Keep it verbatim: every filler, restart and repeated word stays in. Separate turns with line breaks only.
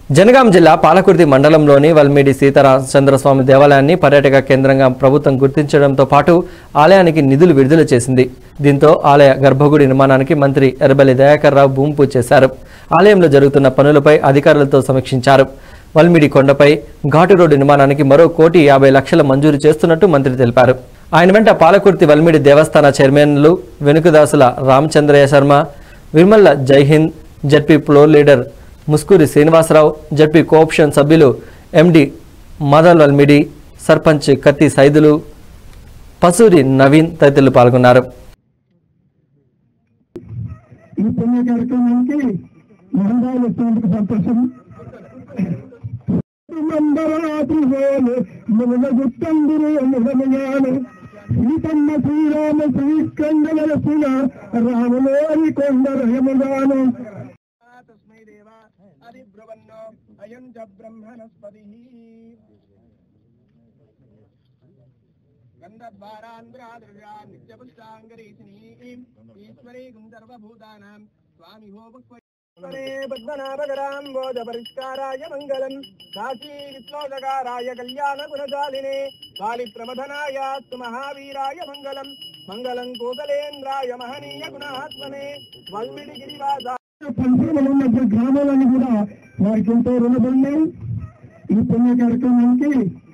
జనగాం జిల్లా పాలకుర్తి మండలంలోని వల్మిడి సీతారామచంద్రస్వామి దేవాలయాన్ని పర్యాటక కేంద్రంగా ప్రభుత్వం గుర్తించడంతో పాటు ఆలయానికి నిధులు విడుదల చేసింది. దీంతో ఆలయ గర్భగుడి నిర్మాణానికి మంత్రి ఎర్రబెల్లి దయాకర్ రావు భూమి పూజ చేశారు. ఆలయంలో జరుగుతున్న పనులపై అధికారులతో సమీక్షించారు. వల్మిడి కొండపై ఘాటు రోడ్డు నిర్మాణానికి మరో కోటి యాభై లక్షల మంజూరు చేస్తున్నట్టు మంత్రి తెలిపారు. ఆయన వెంట పాలకుర్తి వల్మిడి దేవస్థాన చైర్మన్లు Venukadasula Ramachandraiah Sharma, Vimalla Jaihind, ZP floor leader Muskuri Srinivasa Rao, ZP cooption సభ్యులు ఎండి మదన్ వల్మిడి, సర్పంచ్ కత్తి సైదులు, పసూరి నవీన్ తదితరులు పాల్గొన్నారు.
अधिब्रुवन्नो अयं च ब्रह्मणस्पतिः गन्धद्वारान्द्राद्रव्या नित्यपुष्टाङ्गरीषिणी ईश्वरी गुन्धर्वभूतानां स्वामी भोपक्वरे पद्मनाभकराम्बोधपरिष्काराय मङ्गलम् काशी विश्लोदकाराय कल्याणगुणजालिने कालिप्रमथनाय महावीराय मङ्गलम् मङ्गलम् कोसलेन्द्राय महनीय गुणात्मने वल्मिडि गिरिवासा
పంచాయతీల మధ్య గ్రామాలన్నీ కూడా వారికి ఎంతో రుణపడినాయి. ఈ పుణ్య కార్యక్రమానికి